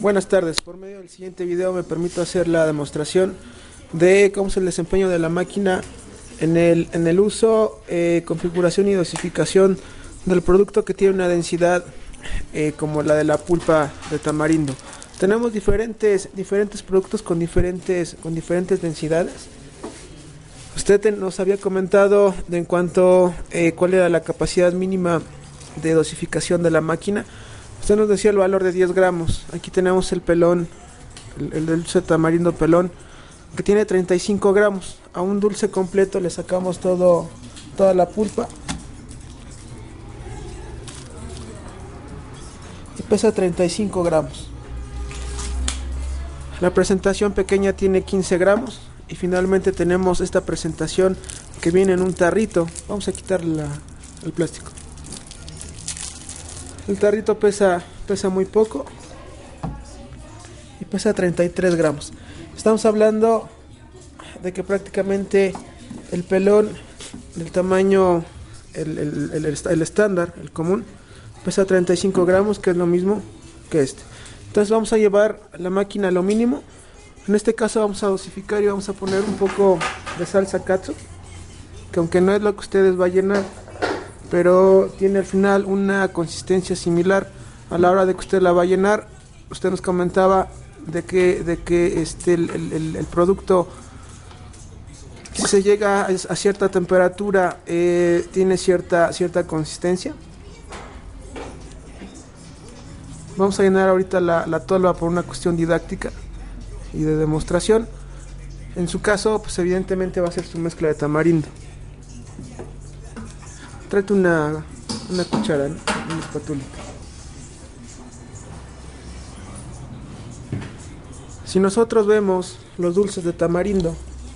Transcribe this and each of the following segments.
Buenas tardes, por medio del siguiente video me permito hacer la demostración de cómo es el desempeño de la máquina en el uso, configuración y dosificación del producto que tiene una densidad como la de la pulpa de tamarindo. Tenemos diferentes productos con diferentes densidades. Usted nos había comentado de en cuanto cuál era la capacidad mínima de dosificación de la máquina. Usted nos decía el valor de 10 gramos. Aquí tenemos el pelón, el dulce de tamarindo pelón, que tiene 35 gramos. A un dulce completo le sacamos toda la pulpa. Y pesa 35 gramos. La presentación pequeña tiene 15 gramos. Y finalmente tenemos esta presentación que viene en un tarrito. Vamos a quitar el plástico. El tarrito pesa muy poco y pesa 33 gramos. Estamos hablando de que prácticamente el pelón del tamaño, el estándar, el común, pesa 35 gramos, que es lo mismo que este. Entonces vamos a llevar la máquina a lo mínimo. En este caso vamos a dosificar y vamos a poner un poco de salsa katsu, que aunque no es lo que ustedes va a llenar, pero tiene al final una consistencia similar a la hora de que usted la va a llenar. Usted nos comentaba de que el producto, si se llega a cierta temperatura, tiene cierta consistencia. Vamos a llenar ahorita la tolva por una cuestión didáctica y de demostración. En su caso, pues evidentemente va a ser su mezcla de tamarindo. Tráete una cuchara, ¿no? Una espátula. Si nosotros vemos los dulces de tamarindo,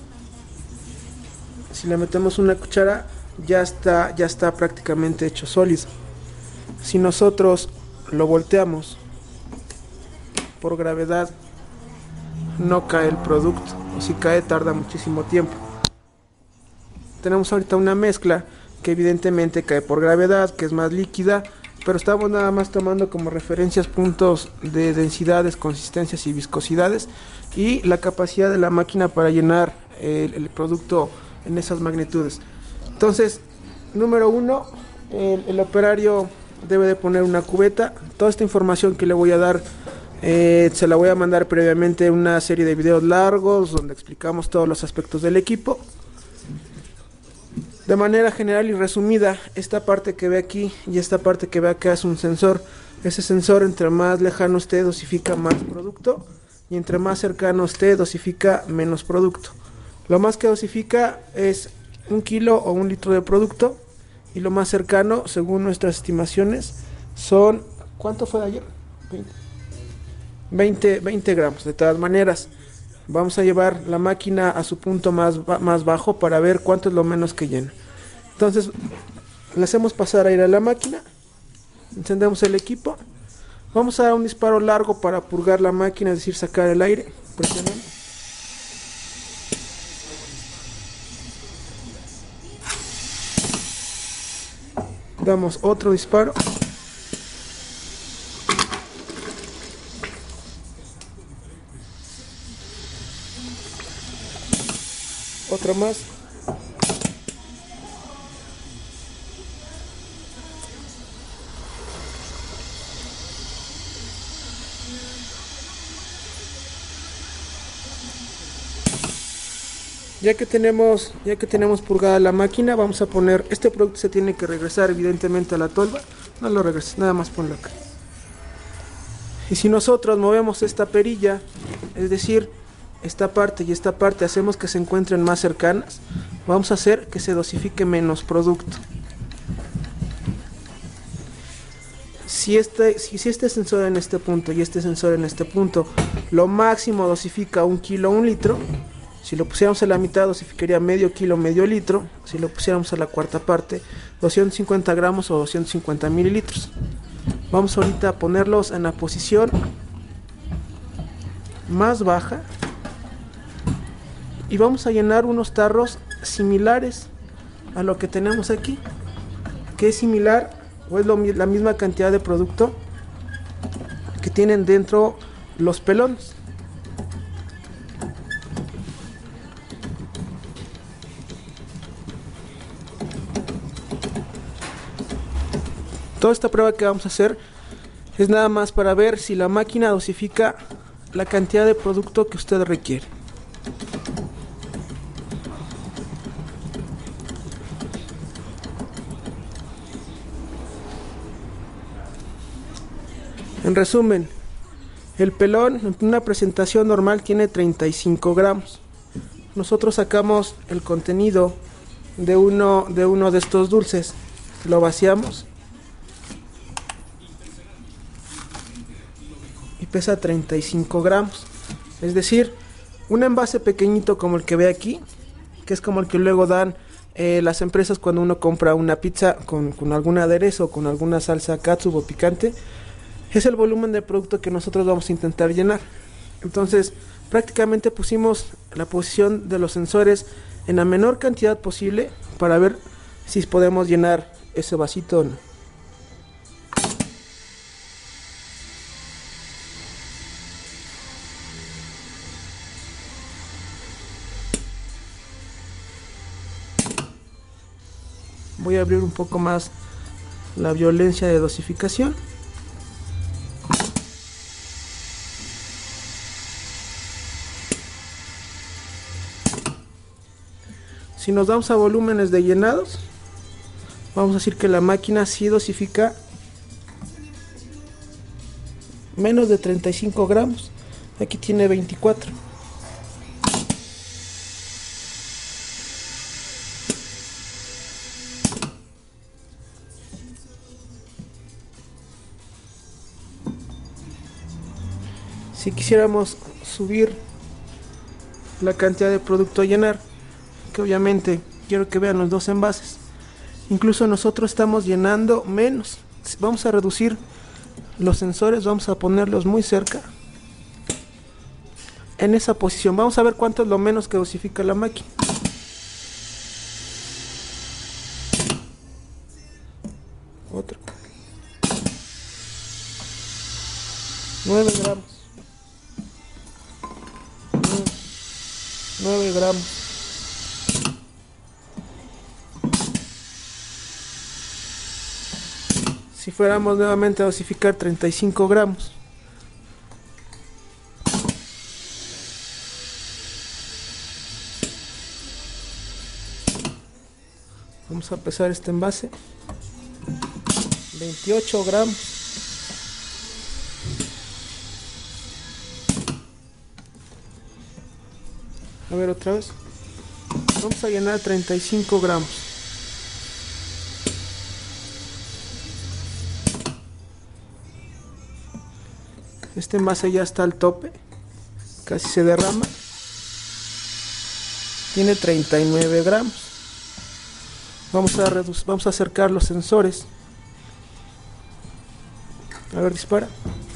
si le metemos una cuchara, ya está prácticamente hecho sólido. Si nosotros lo volteamos, por gravedad no cae el producto, o si cae tarda muchísimo tiempo. Tenemos ahorita una mezcla que evidentemente cae por gravedad, que es más líquida, pero estamos nada más tomando como referencias puntos de densidades, consistencias y viscosidades, y la capacidad de la máquina para llenar el producto en esas magnitudes. Entonces, número uno, el operario debe de poner una cubeta. Toda esta información que le voy a dar se la voy a mandar previamente una serie de videos largos donde explicamos todos los aspectos del equipo. De manera general y resumida, esta parte que ve aquí y esta parte que ve acá es un sensor. Ese sensor, entre más lejano esté, dosifica más producto, y entre más cercano esté, dosifica menos producto. Lo más que dosifica es 1 kilo o 1 litro de producto, y lo más cercano, según nuestras estimaciones, son... ¿Cuánto fue de ayer? 20 gramos. De todas maneras, vamos a llevar la máquina a su punto más bajo para ver cuánto es lo menos que llena. Entonces le hacemos pasar aire a la máquina, encendemos el equipo, vamos a dar un disparo largo para purgar la máquina, es decir, sacar el aire, presionando. Damos otro disparo. Otro más. Ya que tenemos purgada la máquina, vamos a poner, este producto se tiene que regresar evidentemente a la tolva. No lo regreses, nada más ponlo acá. Y si nosotros movemos esta perilla, es decir, esta parte y esta parte, hacemos que se encuentren más cercanas, vamos a hacer que se dosifique menos producto. Si este sensor en este punto y este sensor en este punto, lo máximo dosifica 1 kilo, 1 litro. Si lo pusiéramos a la mitad, dosificaría medio kilo, medio litro. Si lo pusiéramos a la cuarta parte, 250 gramos o 250 mililitros. Vamos ahorita a ponerlos en la posición más baja y vamos a llenar unos tarros similares a lo que tenemos aquí, que es similar o es la misma cantidad de producto que tienen dentro los pelones. Toda esta prueba que vamos a hacer es nada más para ver si la máquina dosifica la cantidad de producto que usted requiere. En resumen, el pelón en una presentación normal tiene 35 gramos. Nosotros sacamos el contenido de uno de estos dulces, lo vaciamos y pesa 35 gramos. Es decir, un envase pequeñito como el que ve aquí, que es como el que luego dan las empresas cuando uno compra una pizza con algún aderezo, con alguna salsa catsup o picante, es el volumen de producto que nosotros vamos a intentar llenar. Entonces, prácticamente pusimos la posición de los sensores en la menor cantidad posible para ver si podemos llenar ese vasito o no. Voy a abrir un poco más la violencia de dosificación. Si nos damos a volúmenes de llenados, vamos a decir que la máquina sí dosifica menos de 35 gramos. Aquí tiene 24. Si quisiéramos subir la cantidad de producto a llenar, que obviamente quiero que vean los dos envases, incluso nosotros estamos llenando menos. Vamos a reducir los sensores, vamos a ponerlos muy cerca en esa posición. Vamos a ver cuánto es lo menos que dosifica la máquina. Otro. 9 gramos. 9 gramos. Si fuéramos nuevamente a dosificar 35 gramos. Vamos a pesar este envase. 28 gramos. A ver otra vez. Vamos a llenar 35 gramos. Este envase ya está al tope. Casi se derrama. Tiene 39 gramos. Vamos a acercar los sensores. A ver, dispara.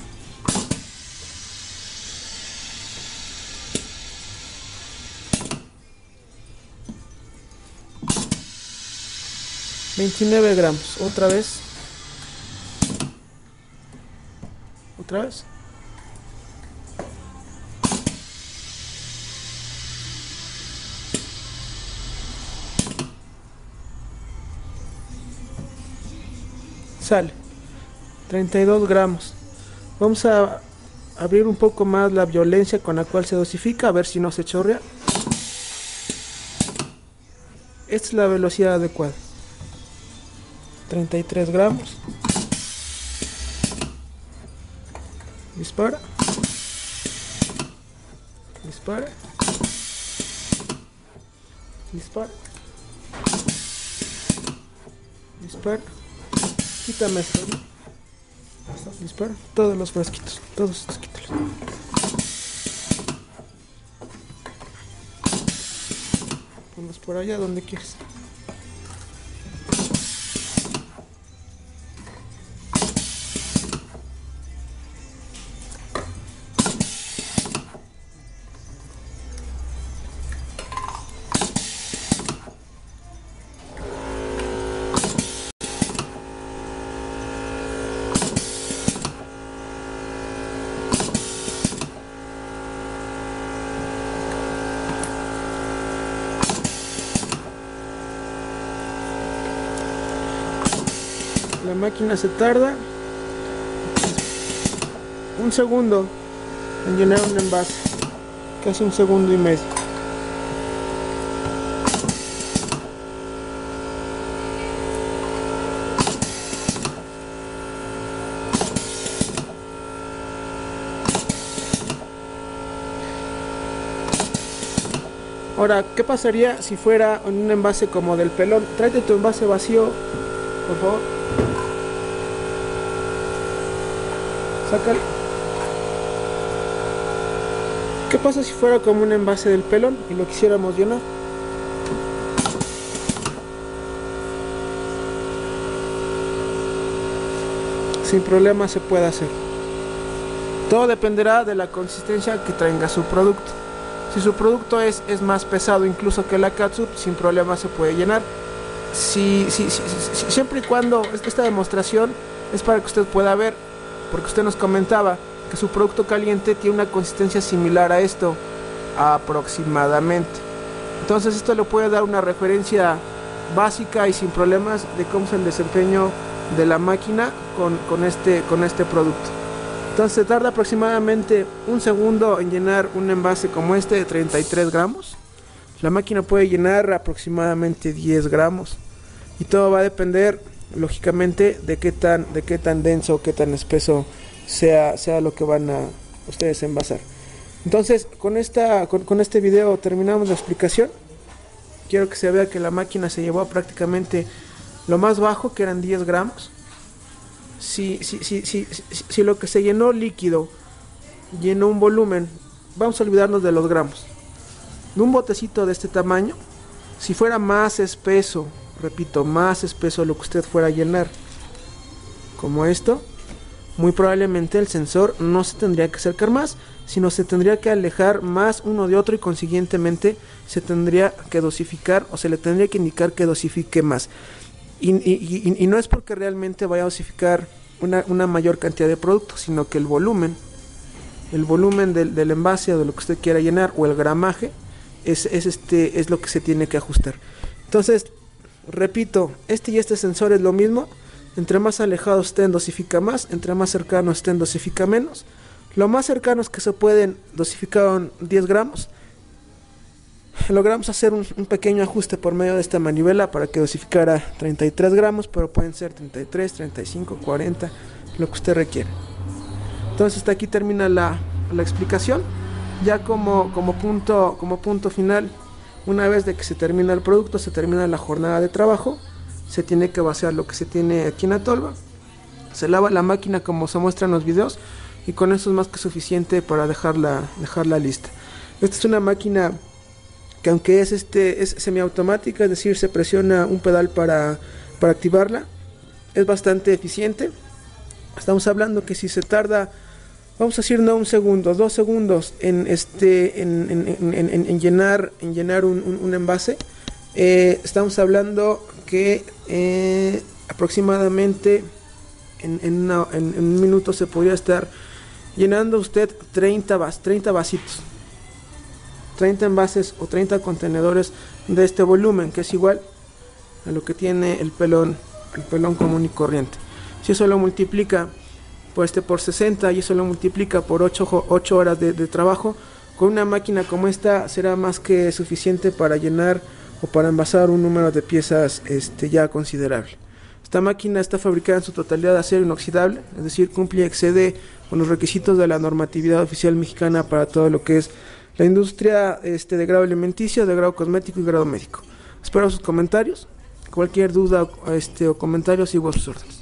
$29 gramos. Otra vez. Otra vez. Sale 32 gramos. Vamos a abrir un poco más la violencia con la cual se dosifica, a ver si no se chorrea. Esta es la velocidad adecuada. 33 gramos. Dispara. Dispara. Dispara. Dispara. Quítame esto, ¿no? Dispara. Todos los frasquitos. Todos estos quítalos. Ponlos por allá donde quieras. La máquina se tarda un segundo en llenar un envase, casi un segundo y medio. Ahora, ¿qué pasaría si fuera en un envase como del pelón? Tráete tu envase vacío, por favor. Sácalo. ¿Qué pasa si fuera como un envase del pelón y lo quisiéramos llenar? Sin problema se puede hacer. Todo dependerá de la consistencia que tenga su producto. Si su producto es más pesado incluso que la catsup, sin problema se puede llenar. Siempre y cuando esta demostración es para que usted pueda ver, porque usted nos comentaba que su producto caliente tiene una consistencia similar a esto aproximadamente. Entonces esto le puede dar una referencia básica y sin problemas de cómo es el desempeño de la máquina con este producto. Entonces tarda aproximadamente un segundo en llenar un envase como este de 33 gramos. La máquina puede llenar aproximadamente 10 gramos. Y todo va a depender, lógicamente, de qué tan denso, qué tan espeso sea lo que van a ustedes envasar. Entonces, con este video terminamos la explicación. Quiero que se vea que la máquina se llevó prácticamente lo más bajo, que eran 10 gramos. Si lo que se llenó líquido llenó un volumen, vamos a olvidarnos de los gramos. De un botecito de este tamaño, si fuera más espeso, repito, más espeso lo que usted fuera a llenar, como esto, muy probablemente el sensor no se tendría que acercar más, sino se tendría que alejar más uno de otro y consiguientemente se tendría que dosificar o se le tendría que indicar que dosifique más. Y no es porque realmente vaya a dosificar una mayor cantidad de producto, sino que el volumen del envase o de lo que usted quiera llenar o el gramaje es lo que se tiene que ajustar. Entonces, repito, este y este sensor es lo mismo. Entre más alejados estén, dosifica más. Entre más cercanos estén, dosifica menos. Lo más cercanos que se pueden dosificar son 10 gramos. Logramos hacer un pequeño ajuste por medio de esta manivela para que dosificara 33 gramos, pero pueden ser 33, 35, 40, lo que usted requiere. Entonces hasta aquí termina la explicación. Ya como punto final, una vez de que se termina el producto, se termina la jornada de trabajo, se tiene que vaciar lo que se tiene aquí en la tolva, se lava la máquina como se muestra en los videos y con eso es más que suficiente para dejarla lista. Esta es una máquina que aunque es semiautomática, es decir, se presiona un pedal para activarla, es bastante eficiente. Estamos hablando que si se tarda, vamos a decir no un segundo, 2 segundos en llenar un envase, estamos hablando que aproximadamente en un minuto se podría estar llenando usted 30 vasitos, 30 envases o 30 contenedores de este volumen, que es igual a lo que tiene el pelón común y corriente. Si eso lo multiplica por 60 y eso lo multiplica por 8 horas de trabajo, con una máquina como esta será más que suficiente para llenar o para envasar un número de piezas ya considerable. Esta máquina está fabricada en su totalidad de acero inoxidable, es decir, cumple y excede con los requisitos de la normatividad oficial mexicana para todo lo que es la industria de grado alimenticio, de grado cosmético y grado médico. Espero sus comentarios. Cualquier duda o comentario, sigo a sus órdenes.